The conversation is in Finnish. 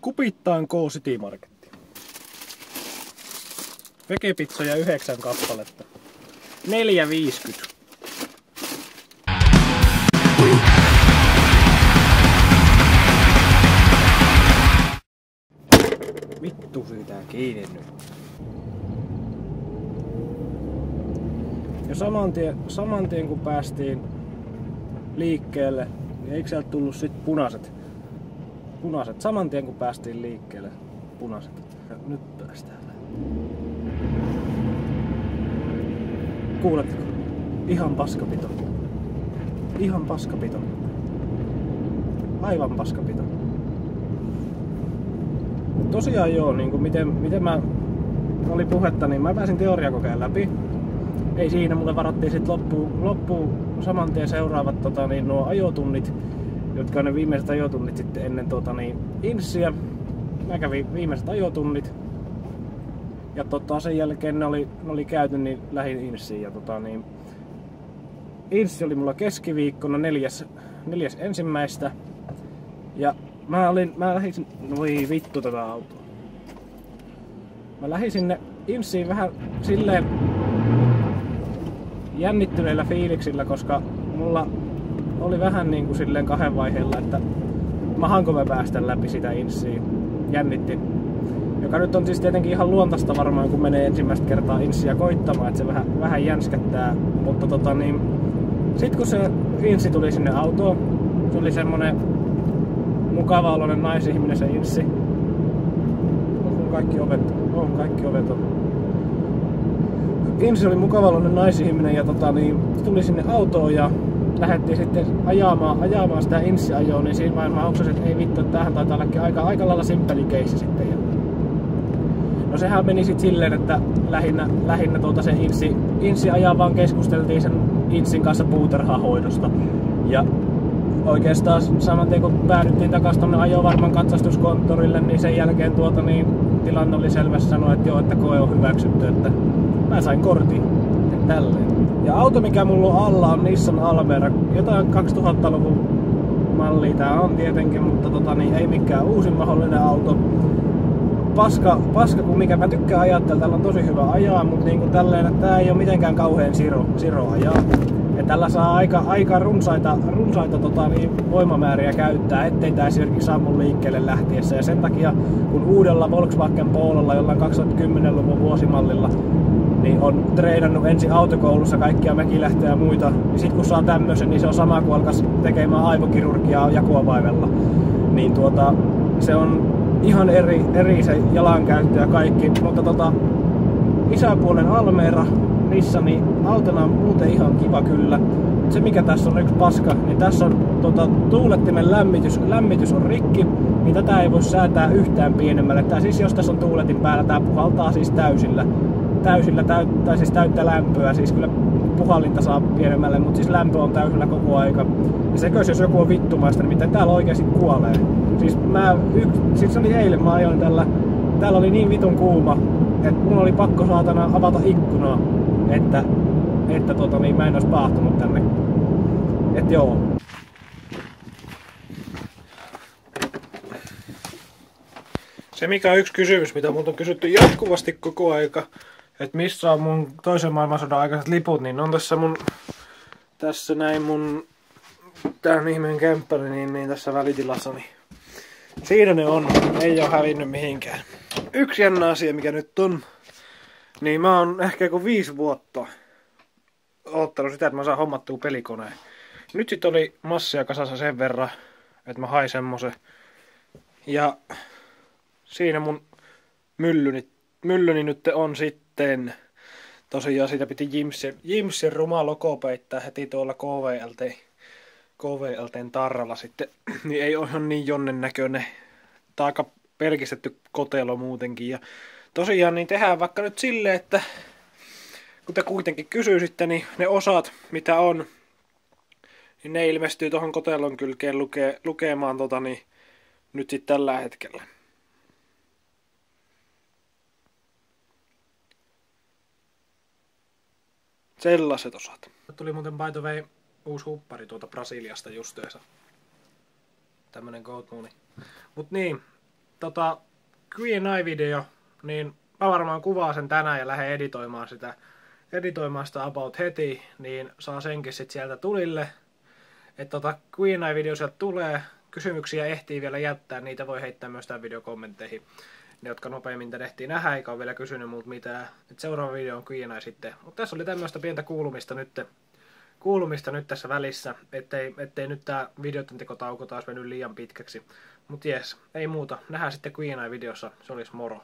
Kupittaan K City Marketti. Vegepizzoja 9 kappaletta. 4,50. Vittu syytää kiinni nyt. Ja saman tien kun päästiin liikkeelle, niin eikö sieltä tullut sit punaiset? Saman tien kun päästiin liikkeelle, punaiset. Ja nyt päästään. Kuuletko? Ihan paskapito. Ihan paskapito. Aivan paskapito. Tosiaan joo, niin kuin miten mä oli puhetta, niin mä pääsin teoriakokeen läpi. Ei siinä, mulle varattiin sit loppuun saman tien seuraavat nuo ajotunnit, jotka on ne viimeiset ajotunnit sitten ennen inssiä. Mä kävin viimeiset ajotunnit. Ja sen jälkeen ne oli käyty, niin lähdin inssiin. Ja inssi oli mulla keskiviikkona 4.1. Ja mä lähdin, voi vittu tätä autoa. Mä lähdin sinne inssiin vähän silleen jännittyneillä fiiliksillä, koska mulla oli vähän niin kuin silleen kahden vaiheella, että mahanko mä päästä läpi sitä inssiä. Jännitti. Joka nyt on siis tietenkin ihan luontaista varmaan, kun menee ensimmäistä kertaa inssiä koittamaan, että se vähän jänskättää. Mutta sit kun se inssi tuli sinne autoon, se oli semmonen mukava oloinen naisihminen se inssi. On kaikki ovet on. Inssi oli mukava oloinen naisihminen ja tuli sinne autoon ja lähdettiin sitten ajamaan sitä inssiajoa, niin siinä vaiheessa mä oksasin, että ei vittu, että tämähän taitaa ollakin aika lailla simppeli keissi sitten. No sehän meni sitten silleen, että lähinnä se inssi ajaa vaan keskusteltiin sen inssin kanssa puutarhahoidosta. Ja oikeastaan saman tien kun päädyttiin takaisin tonne ajovarman katsastuskonttorille, niin sen jälkeen tilanne oli selvästi sanoa, että joo, että koe on hyväksytty, että mä sain kortin. Tälleen. Ja auto mikä mulla on alla on Nissan Almera, jotain 2000-luvun mallia tää on tietenkin, mutta ei mikään uusin mahdollinen auto. Paska kun mikä mä tykkään ajaa, tällä on tosi hyvä ajaa, mutta niin tälleen, että tää ei oo mitenkään kauhean siro ajaa. Ja tällä saa aika runsaita voimamääriä käyttää, ettei tää esimerkiksi sammu liikkeelle lähtiessä. Ja sen takia kun uudella Volkswagen Pololla, jollain 2010-luvun vuosimallilla, niin on treenannut ensin autokoulussa kaikkia mäkilähtöjä ja muita. Ja sit kun saa tämmösen, niin se on sama kuin alkas tekemään aivokirurgiaa jakuavaivella. Niin se on ihan eri se jalankäyttö ja kaikki. Mutta isäpuolen Almera, Nissani, autona on muuten ihan kiva kyllä. Se mikä tässä on yksi paska, niin tässä on tuulettimen lämmitys on rikki, niin tätä ei voi säätää yhtään pienemmälle. Tää siis jos tässä on tuuletin päällä, tää puhaltaa siis täysillä täyttä lämpöä, siis kyllä puhallinta saa pienemmälle, mutta siis lämpö on täysillä koko aika. Ja sekö jos joku on vittumaista, niin miten täällä oikeasti kuolee. Siis se oli eilen, mä ajoin täällä oli niin vitun kuuma, että mun oli pakko saatana avata ikkunaa, että mä en ois paahtunut tänne. Et joo. Se mikä on yksi kysymys, mitä multa on kysytty jatkuvasti koko aika, että missä on mun toisen maailmansodan aikaiset liput, niin on tässä näin mun tän ihmeen kämppäri, niin tässä välitilassa, niin siinä ne on, ei oo hävinnyt mihinkään. Yksi jännä asia mikä nyt on, niin mä oon ehkä joku 5 vuotta oottanut sitä, että mä saan hommattua pelikoneen. Nyt sit oli massia kasassa sen verran, että mä hain semmosen. Ja siinä mun myllyni nyt on sitten, tosiaan siitä piti Jimsin ruma logo peittää heti tuolla KVLTn tarralla sitten, niin ei ole ihan niin jonnen näköinen, tai aika pelkistetty kotelo muutenkin. Ja tosiaan niin tehdään vaikka nyt silleen, että kun te kuitenkin kysyisitte, niin ne osat mitä on, niin ne ilmestyy tuohon kotelon kylkeen lukemaan nyt sitten tällä hetkellä. Sellaiset osat. Tuli muuten by the way uusi huppari tuolta Brasiliasta justeessa. Tämmönen Goat Mooni. Mut niin, Q&A-video, niin mä varmaan kuvaan sen tänään ja lähden editoimaan sitä about heti, niin saa senkin sit sieltä tulille. Että Q&A-video sieltä tulee, kysymyksiä ehtii vielä jättää, niitä voi heittää myös tämän videokommentteihin. Ne, jotka nopeammin tän ehtii nähdä, eikä ole vielä kysynyt multa mitään. Et seuraava video on Q&A sitten. Mutta tässä oli tämmöistä pientä kuulumista nyt tässä välissä, ettei nyt tää videotentekotauko taas mennyt liian pitkäksi. Mut jes, ei muuta. Nähdään sitten Q&A-videossa. Se olisi moro.